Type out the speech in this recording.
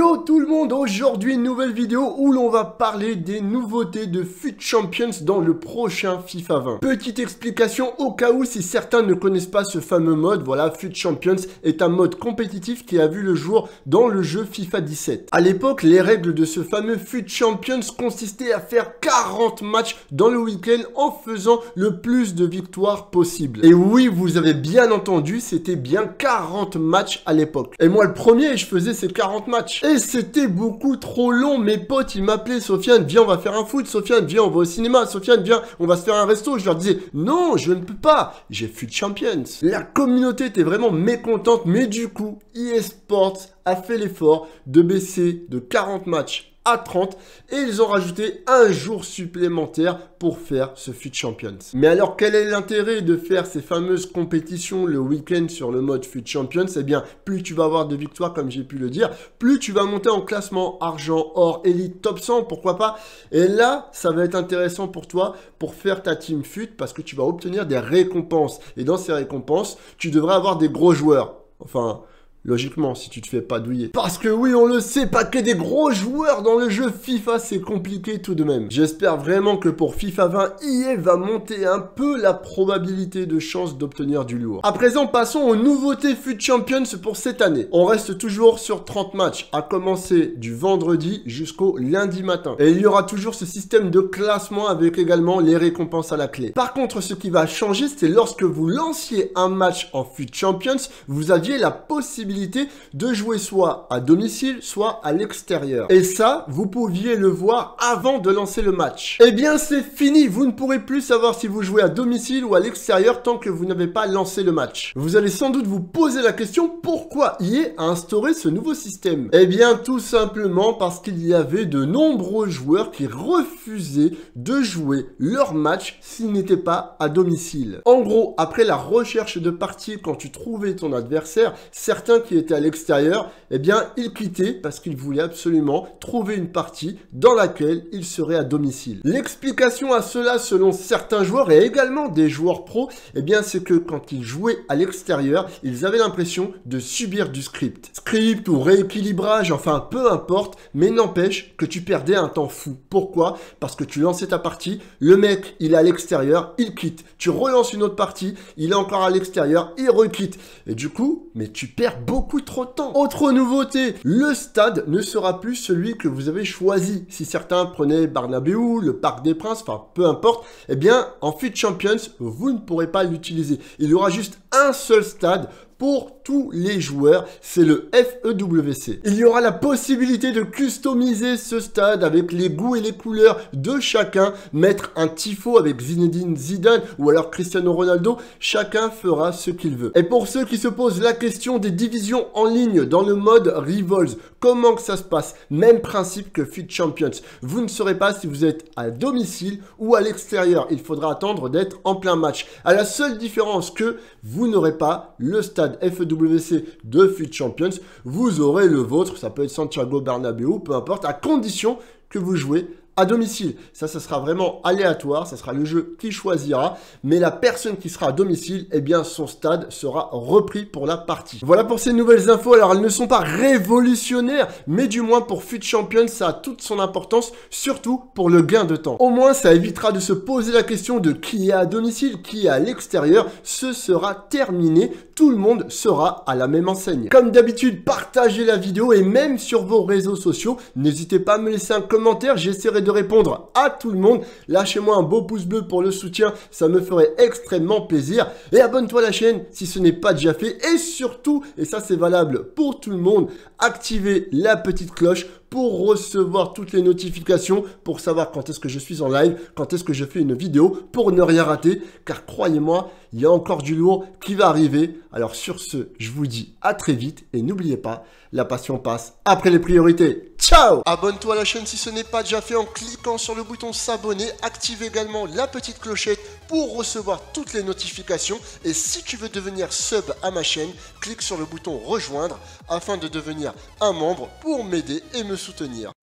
Yo tout le monde, aujourd'hui une nouvelle vidéo où l'on va parler des nouveautés de FUT Champions dans le prochain FIFA 20. Petite explication au cas où si certains ne connaissent pas ce fameux mode, voilà, FUT Champions est un mode compétitif qui a vu le jour dans le jeu FIFA 17. À l'époque, les règles de ce fameux FUT Champions consistaient à faire 40 matchs dans le week-end en faisant le plus de victoires possible. Et oui, vous avez bien entendu, c'était bien 40 matchs à l'époque. Et moi le premier, je faisais ces 40 matchs. Et c'était beaucoup trop long. Mes potes, ils m'appelaient: Sofiane, viens, on va faire un foot. Sofiane, viens, on va au cinéma. Sofiane, viens, on va se faire un resto. Je leur disais: non, je ne peux pas. J'ai FUT Champions. La communauté était vraiment mécontente. Mais du coup, eSports a fait l'effort de baisser de 40 matchs à 30 et ils ont rajouté un jour supplémentaire pour faire ce FUT Champions. Mais alors quel est l'intérêt de faire ces fameuses compétitions le week-end sur le mode FUT Champions? Eh bien, plus tu vas avoir de victoires, comme j'ai pu le dire, plus tu vas monter en classement argent, or, élite, top 100, pourquoi pas. Et là, ça va être intéressant pour toi pour faire ta team FUT parce que tu vas obtenir des récompenses. Et dans ces récompenses, tu devrais avoir des gros joueurs. Enfin, logiquement, si tu te fais pas douiller. Parce que oui, on le sait, pas que des gros joueurs dans le jeu FIFA, c'est compliqué tout de même. J'espère vraiment que pour FIFA 20, EA va monter un peu la probabilité de chance d'obtenir du lourd. À présent, passons aux nouveautés FUT Champions pour cette année. On reste toujours sur 30 matchs, à commencer du vendredi jusqu'au lundi matin. Et il y aura toujours ce système de classement avec également les récompenses à la clé. Par contre, ce qui va changer, c'est lorsque vous lanciez un match en FUT Champions, vous aviez la possibilité de jouer soit à domicile, soit à l'extérieur. Et ça, vous pouviez le voir avant de lancer le match. Eh bien, c'est fini. Vous ne pourrez plus savoir si vous jouez à domicile ou à l'extérieur tant que vous n'avez pas lancé le match. Vous allez sans doute vous poser la question, pourquoi EA a instauré ce nouveau système? Eh bien, tout simplement parce qu'il y avait de nombreux joueurs qui refusaient de jouer leur match s'ils n'étaient pas à domicile. En gros, après la recherche de parties, quand tu trouvais ton adversaire, certains qui étaient à l'extérieur, eh bien, ils quittaient parce qu'ils voulaient absolument trouver une partie dans laquelle ils seraient à domicile. L'explication à cela, selon certains joueurs et également des joueurs pros, eh bien, c'est que quand ils jouaient à l'extérieur, ils avaient l'impression de subir du script. Script ou rééquilibrage, enfin, peu importe, mais n'empêche que tu perdais un temps fou. Pourquoi? Parce que tu lançais ta partie, le mec, il est à l'extérieur, il quitte. Tu relances une autre partie, il est encore à l'extérieur, il requitte. Et du coup, mais tu perds beaucoup trop de temps. Autre nouveauté, le stade ne sera plus celui que vous avez choisi. Si certains prenaient Bernabéu, le Parc des Princes, enfin peu importe, eh bien en FUT Champions, vous ne pourrez pas l'utiliser. Il y aura juste un seul stade pour tous les joueurs, c'est le FEWC. Il y aura la possibilité de customiser ce stade avec les goûts et les couleurs de chacun, mettre un tifo avec Zinedine Zidane ou alors Cristiano Ronaldo, chacun fera ce qu'il veut. Et pour ceux qui se posent la question des divisions en ligne dans le mode Revolves, comment que ça se passe? Même principe que FUT Champions. Vous ne saurez pas si vous êtes à domicile ou à l'extérieur. Il faudra attendre d'être en plein match. À la seule différence que vous n'aurez pas le stade FEWC de FUT Champions, vous aurez le vôtre, ça peut être Santiago Bernabéu, peu importe, à condition que vous jouez à domicile. Ça sera vraiment aléatoire, ça sera le jeu qui choisira, mais la personne qui sera à domicile, eh bien son stade sera repris pour la partie. Voilà pour ces nouvelles infos. Alors elles ne sont pas révolutionnaires, mais du moins pour FUT Champions, ça a toute son importance, surtout pour le gain de temps. Au moins, ça évitera de se poser la question de qui est à domicile, qui est à l'extérieur. Ce sera terminé, tout le monde sera à la même enseigne. Comme d'habitude, partagez la vidéo et même sur vos réseaux sociaux, n'hésitez pas à me laisser un commentaire, j'essaierai de répondre à tout le monde. Lâchez-moi un beau pouce bleu pour le soutien, ça me ferait extrêmement plaisir. Et abonne-toi à la chaîne si ce n'est pas déjà fait. Et surtout, et ça c'est valable pour tout le monde, activez la petite cloche pour recevoir toutes les notifications, pour savoir quand est-ce que je suis en live, quand est-ce que je fais une vidéo, pour ne rien rater, car croyez-moi, il y a encore du lourd qui va arriver. Alors sur ce, je vous dis à très vite, et n'oubliez pas, la passion passe après les priorités. Ciao! Abonne-toi à la chaîne si ce n'est pas déjà fait en cliquant sur le bouton s'abonner, active également la petite clochette pour recevoir toutes les notifications, et si tu veux devenir sub à ma chaîne, clique sur le bouton rejoindre afin de devenir un membre pour m'aider et me soutenir.